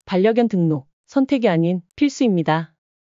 반려견 등록, 선택이 아닌 필수입니다.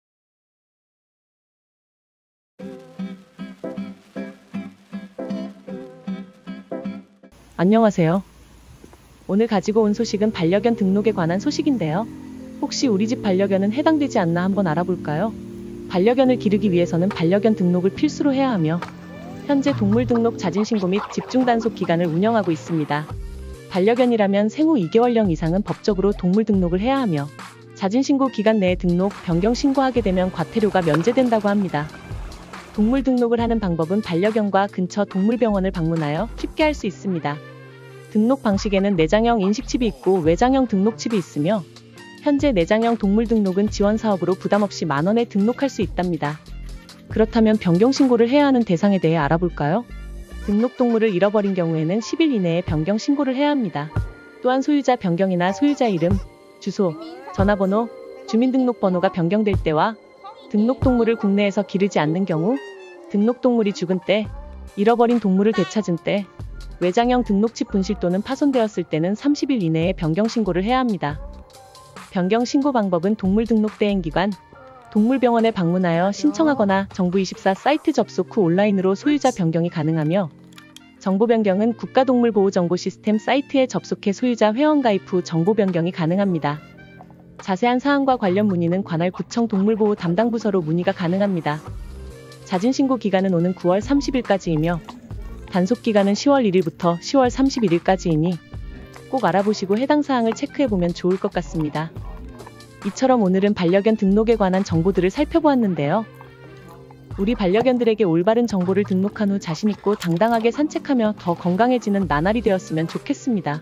안녕하세요. 오늘 가지고 온 소식은 반려견 등록에 관한 소식인데요. 혹시 우리 집 반려견은 해당되지 않나 한번 알아볼까요? 반려견을 기르기 위해서는 반려견 등록을 필수로 해야 하며 현재 동물등록 자진신고 및 집중단속 기간을 운영하고 있습니다. 반려견이라면 생후 2개월령 이상은 법적으로 동물등록을 해야 하며 자진신고 기간 내에 등록, 변경 신고하게 되면 과태료가 면제된다고 합니다. 동물등록을 하는 방법은 반려견과 근처 동물병원을 방문하여 쉽게 할 수 있습니다. 등록 방식에는 내장형 인식칩이 있고 외장형 등록칩이 있으며 현재 내장형 동물등록은 지원사업으로 부담없이 만원에 등록할 수 있답니다. 그렇다면 변경신고를 해야 하는 대상에 대해 알아볼까요? 등록동물을 잃어버린 경우에는 10일 이내에 변경신고를 해야 합니다. 또한 소유자 변경이나 소유자 이름, 주소, 전화번호, 주민등록번호가 변경될 때와 등록동물을 국내에서 기르지 않는 경우, 등록동물이 죽은 때, 잃어버린 동물을 되찾은 때, 외장형 등록칩 분실 또는 파손되었을 때는 30일 이내에 변경신고를 해야 합니다. 변경신고 방법은 동물등록대행기관, 동물병원에 방문하여 신청하거나 정부24 사이트 접속 후 온라인으로 소유자 변경이 가능하며 정보 변경은 국가동물보호정보시스템 사이트에 접속해 소유자 회원가입 후 정보 변경이 가능합니다. 자세한 사항과 관련 문의는 관할 구청 동물보호 담당 부서로 문의가 가능합니다. 자진신고 기간은 오는 9월 30일까지이며 단속 기간은 10월 1일부터 10월 31일까지이니 꼭 알아보시고 해당 사항을 체크해보면 좋을 것 같습니다. 이처럼 오늘은 반려견 등록에 관한 정보들을 살펴보았는데요. 우리 반려견들에게 올바른 정보를 등록한 후 자신있고 당당하게 산책하며 더 건강해지는 나날이 되었으면 좋겠습니다.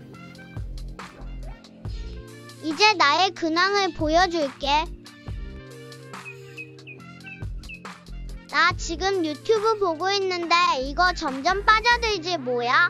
이제 나의 근황을 보여줄게. 나 지금 유튜브 보고 있는데 이거 점점 빠져들지 뭐야?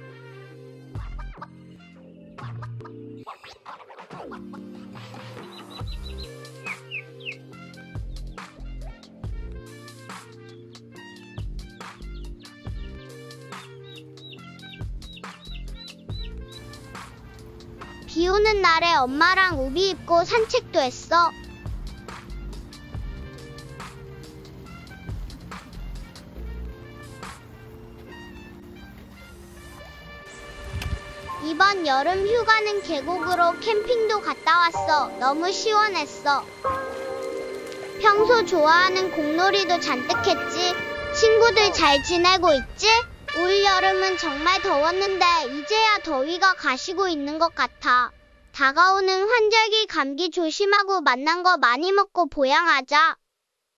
비 오는 날에 엄마랑 우비 입고 산책도 했어. 이번 여름 휴가는 계곡으로 캠핑도 갔다 왔어. 너무 시원했어. 평소 좋아하는 공놀이도 잔뜩 했지. 친구들 잘 지내고 있지? 올 여름은 정말 더웠는데 이제야 더위가 가시고 있는 것 같아. 다가오는 환절기 감기 조심하고 맛난 거 많이 먹고 보양하자.